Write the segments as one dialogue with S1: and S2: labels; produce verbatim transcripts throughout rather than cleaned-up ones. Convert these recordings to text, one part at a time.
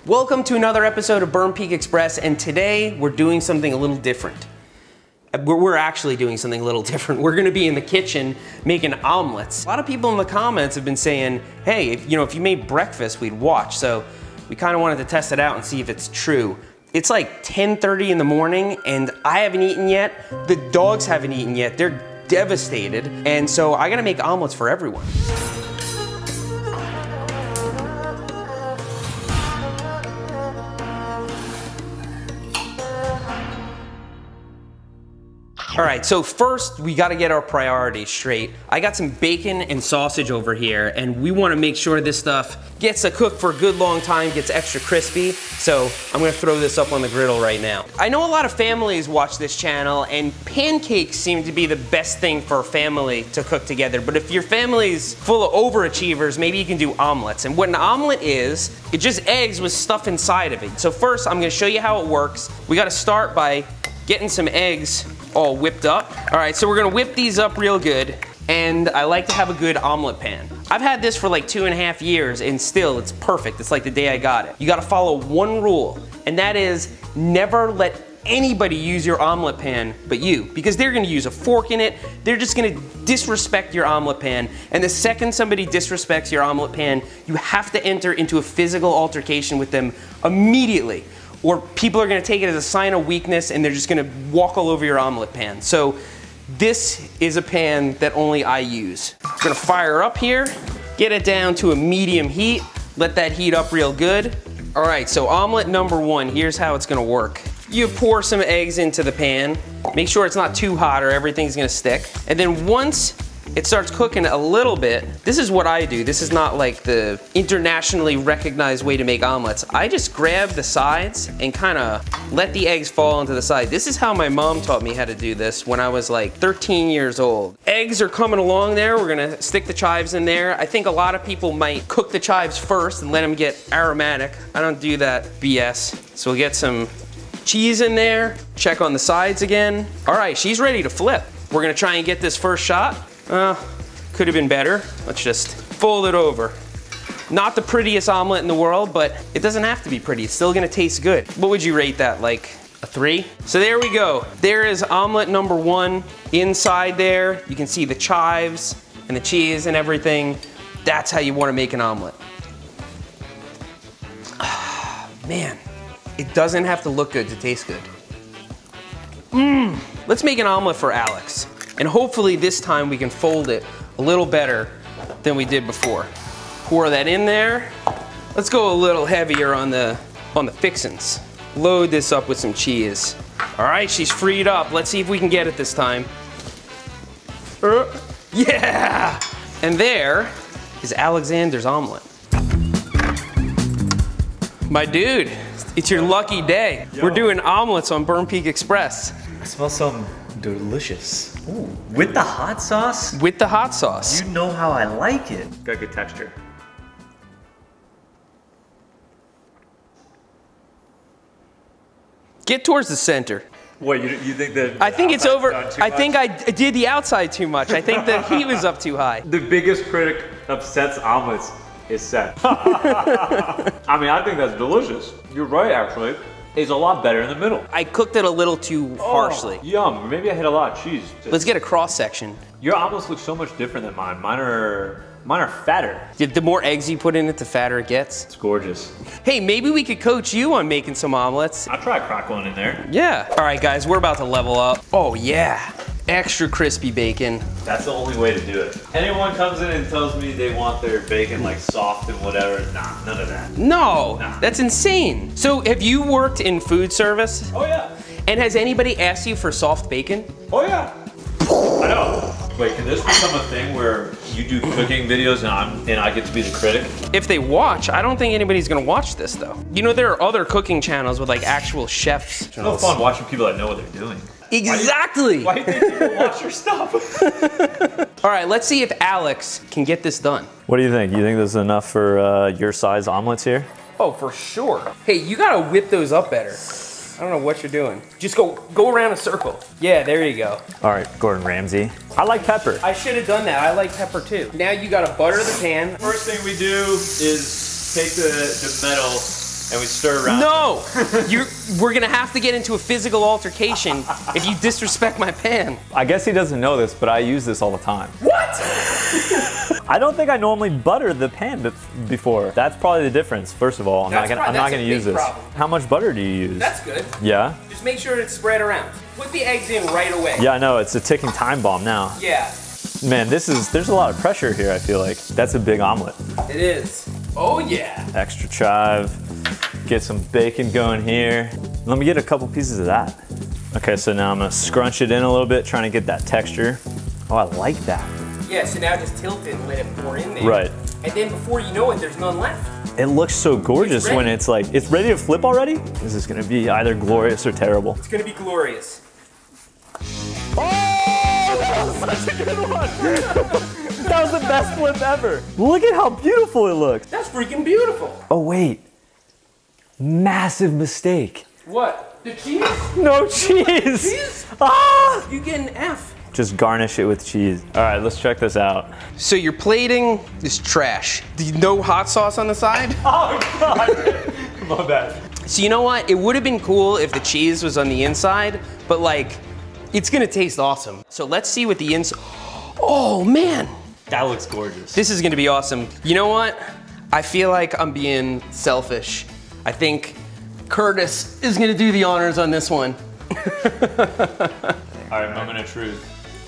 S1: Welcome to another episode of Burn Peak Express, and today we're doing something a little different. We're actually doing something a little different. We're gonna be in the kitchen making omelets. A lot of people in the comments have been saying, hey, if, you know, if you made breakfast, we'd watch. So we kind of wanted to test it out and see if it's true. It's like ten thirty in the morning and I haven't eaten yet. The dogs haven't eaten yet. They're devastated. And so I gotta make omelets for everyone. All right, so first we gotta get our priorities straight. I got some bacon and sausage over here, and we wanna make sure this stuff gets to cook for a good long time, gets extra crispy. So I'm gonna throw this up on the griddle right now. I know a lot of families watch this channel, and pancakes seem to be the best thing for a family to cook together. But if your family's full of overachievers, maybe you can do omelets. And what an omelet is, it's just eggs with stuff inside of it. So first, I'm gonna show you how it works. We gotta start by getting some eggs all whipped up. All right, so we're gonna whip these up real good, and I like to have a good omelet pan. I've had this for like two and a half years, and still it's perfect. It's like the day I got it. You gotta follow one rule, and that is never let anybody use your omelet pan but you, because they're gonna use a fork in it. They're just gonna disrespect your omelet pan, and the second somebody disrespects your omelet pan, you have to enter into a physical altercation with them immediately, or people are gonna take it as a sign of weakness and they're just gonna walk all over your omelet pan. So this is a pan that only I use. I'm gonna fire up here, get it down to a medium heat, let that heat up real good. All right, so omelet number one, here's how it's gonna work. You pour some eggs into the pan, make sure it's not too hot or everything's gonna stick. And then once it starts cooking a little bit, this is what I do. This is not like the internationally recognized way to make omelets. I just grab the sides and kind of let the eggs fall into the side. This is how my mom taught me how to do this when I was like thirteen years old. Eggs are coming along there. We're gonna stick the chives in there. I think a lot of people might cook the chives first and let them get aromatic. I don't do that B S. So we'll get some cheese in there, check on the sides again. All right, she's ready to flip. We're gonna try and get this first shot. Uh, could have been better. Let's just fold it over. Not the prettiest omelet in the world, but it doesn't have to be pretty. It's still gonna taste good. What would you rate that, like a three? So there we go. There is omelet number one. Inside there, you can see the chives and the cheese and everything. That's how you wanna make an omelet. Ah, man, it doesn't have to look good to taste good. Mmm. Let's make an omelet for Alex. And hopefully this time we can fold it a little better than we did before. Pour that in there. Let's go a little heavier on the, on the fixins. Load this up with some cheese. All right, she's freed up. Let's see if we can get it this time. Uh, yeah! And there is Alexander's omelet. My dude, it's your lucky day. Yo. We're doing omelets on Burn Peak Express.
S2: I smell some delicious. Ooh, with the hot sauce?
S1: With the hot sauce.
S2: You know how I like it. Got good texture.
S1: Get towards the center.
S2: What, you, you think that
S1: I think it's over. I think I did the outside too much. I think the heat was up too high.
S3: The biggest critic of Seth's omelets is Seth. I mean, I think that's delicious. You're right, actually. It's a lot better in the middle.
S1: I cooked it a little too harshly.
S3: Oh, yum, maybe I hit a lot of cheese.
S1: Let's get a cross section.
S3: Your omelets look so much different than mine. Mine are, mine are fatter.
S1: The more eggs you put in it, the fatter it gets.
S3: It's gorgeous.
S1: Hey, maybe we could coach you on making some omelets.
S3: I'll try a crack one in there.
S1: Yeah. All right, guys, we're about to level up. Oh yeah, extra crispy bacon.
S3: That's the only way to do it. Anyone comes in and tells me they want their bacon like soft and whatever, nah, none of that.
S1: No,
S3: nah.
S1: That's insane. So have you worked in food service?
S3: Oh yeah.
S1: And has anybody asked you for soft bacon?
S3: Oh yeah. I know. Wait, can this become a thing where you do cooking videos and I'm and I get to be the critic?
S1: If they watch, I don't think anybody's gonna watch this though. You know, there are other cooking channels with like actual chefs.
S3: It's no fun watching people that know what they're doing.
S1: Exactly.
S3: Why do you, why do you think people watch your stuff?
S1: All right, let's see if Alex can get this done.
S2: What do you think? You think this is enough for uh, your size omelets here?
S1: Oh, for sure. Hey, you gotta whip those up better. I don't know what you're doing. Just go go around a circle. Yeah, there you go.
S2: All right, Gordon Ramsay. I like pepper.
S1: I should have done that. I like pepper too. Now you gotta butter the pan.
S3: First thing we do is take the, the metal and we stir around.
S1: No! You're, we're gonna have to get into a physical altercation if you disrespect my pan.
S3: I guess he doesn't know this, but I use this all the time.
S1: What?
S3: I don't think I normally butter the pan bef- before. That's probably the difference. First of all, I'm
S1: That's
S3: not gonna,
S1: pro-
S3: I'm not
S1: that's a
S3: gonna
S1: big
S3: use this.
S1: problem.
S3: How much butter do you use?
S1: That's good.
S3: Yeah?
S1: Just make sure it's spread around. Put the eggs in right away.
S3: Yeah, I know, it's a ticking time bomb now.
S1: Yeah,
S3: Man, this is, there's a lot of pressure here, I feel like. That's a big omelet.
S1: it is. Oh yeah.
S3: Extra chive, get some bacon going here. Let me get a couple pieces of that. Okay, so now I'm gonna scrunch it in a little bit, trying to get that texture. Oh, I like that.
S1: Yeah, so now just tilt it and let it pour in there.
S3: Right.
S1: And then before you know it, there's none left.
S3: It looks so gorgeous
S1: It's
S3: when
S1: ready.
S3: it's like, it's ready to flip already? This is gonna be either glorious or terrible.
S1: It's gonna be glorious.
S3: Oh, that was such a good one! That was the best flip ever. Look at how beautiful it looks.
S1: That's freaking beautiful.
S3: Oh wait, massive mistake.
S1: What? The cheese?
S3: No cheese.
S1: Cheese?
S3: Ah!
S1: You get an F.
S3: Just garnish it with cheese. All right, let's check this out.
S1: So your plating is trash. No hot sauce on the side?
S3: Oh God, my bad.
S1: So you know what? It would have been cool if the cheese was on the inside, but like, it's gonna taste awesome. So let's see what the inside, oh man.
S3: That looks gorgeous.
S1: This is gonna be awesome. You know what? I feel like I'm being selfish. I think Curtis is gonna do the honors on this one.
S3: All right, moment of truth.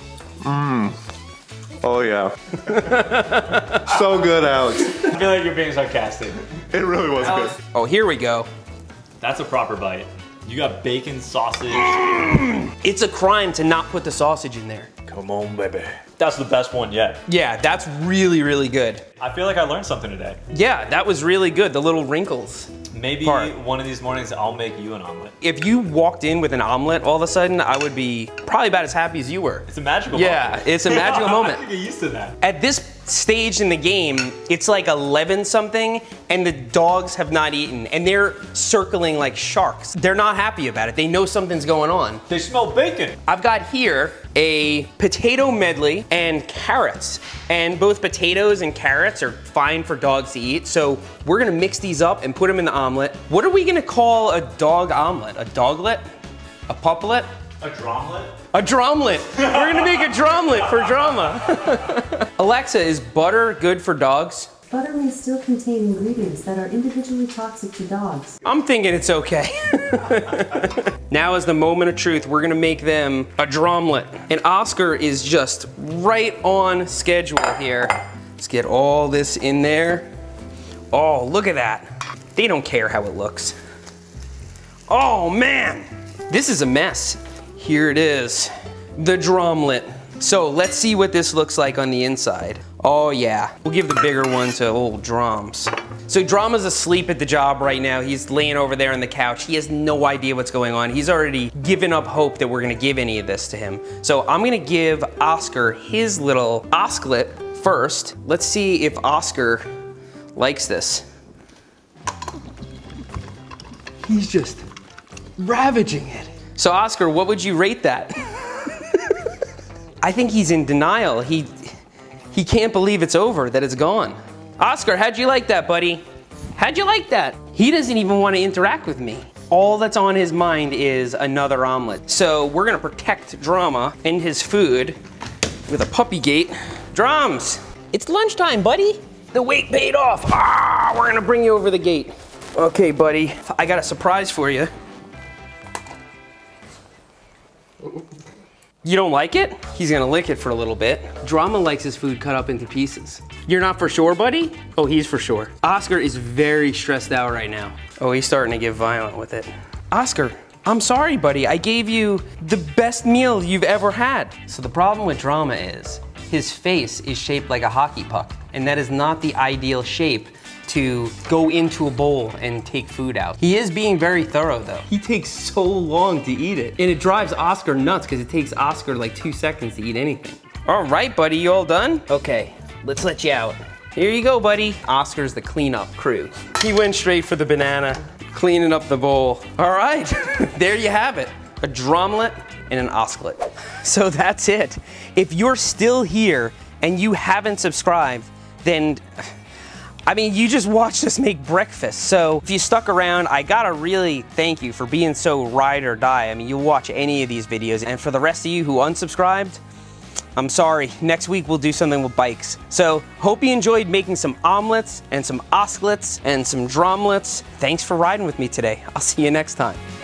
S4: Oh yeah. So good, Alex.
S3: I feel like you're being sarcastic.
S4: It really was good.
S1: Oh, here we go.
S3: That's a proper bite. You got bacon, sausage.
S1: It's a crime to not put the sausage in there.
S3: Come on, baby. That's the best one yet.
S1: Yeah, that's really, really good.
S3: I feel like I learned something today.
S1: Yeah, that was really good, the little wrinkles.
S3: Maybe
S1: Part.
S3: one of these mornings I'll make you an omelet.
S1: If you walked in with an omelet all of a sudden, I would be probably about as happy as you were.
S3: It's a magical
S1: Yeah,
S3: moment.
S1: it's a magical moment.
S3: I get used to that.
S1: At this stage in the game, it's like eleven something and the dogs have not eaten and they're circling like sharks. They're not happy about it. They know something's going on.
S3: They smell bacon.
S1: I've got here a potato medley and carrots. And both potatoes and carrots are fine for dogs to eat. So we're gonna mix these up and put them in the omelet. What are we gonna call a dog omelet? A doglet? A puplet?
S3: A drumlet?
S1: A drumlet. We're gonna make a drumlet for drama. Alexa, is butter good for dogs?
S5: Butter may still contain ingredients that are individually toxic to dogs.
S1: I'm thinking it's okay. Now is the moment of truth. We're gonna make them a drumlet. And Oscar is just right on schedule here. Let's get all this in there. Oh, look at that. They don't care how it looks. Oh man, this is a mess. Here it is, the drumlet. So let's see what this looks like on the inside. Oh yeah, we'll give the bigger one to old Drums. So Drama's asleep at the job right now. He's laying over there on the couch. He has no idea what's going on. He's already given up hope that we're gonna give any of this to him. So I'm gonna give Oscar his little Osclet first. Let's see if Oscar likes this. He's just ravaging it. So Oscar, what would you rate that? I think he's in denial. He, he can't believe it's over, that it's gone. Oscar, how'd you like that, buddy? How'd you like that? He doesn't even want to interact with me. All that's on his mind is another omelet. So we're gonna protect Drama and his food with a puppy gate. Drums, it's lunchtime, buddy. The wait paid off. Ah, we're gonna bring you over the gate. Okay, buddy, I got a surprise for you. You don't like it? He's gonna lick it for a little bit. Drama likes his food cut up into pieces. You're not for sure, buddy? Oh, he's for sure. Oscar is very stressed out right now. Oh, he's starting to get violent with it. Oscar, I'm sorry, buddy. I gave you the best meal you've ever had. So the problem with Drama is his face is shaped like a hockey puck, and that is not the ideal shape to go into a bowl and take food out. He is being very thorough though. He takes so long to eat it. And it drives Oscar nuts because it takes Oscar like two seconds to eat anything. All right, buddy, you all done? Okay, let's let you out. Here you go, buddy. Oscar's the cleanup crew. He went straight for the banana, cleaning up the bowl. All right, there you have it. A drumlet and an Osclet. So that's it. If you're still here and you haven't subscribed, then I mean, you just watched us make breakfast. So if you stuck around, I gotta really thank you for being so ride or die. I mean, you'll watch any of these videos. And for the rest of you who unsubscribed, I'm sorry. Next week we'll do something with bikes. So hope you enjoyed making some omelets and some osklets and some drumlets. Thanks for riding with me today. I'll see you next time.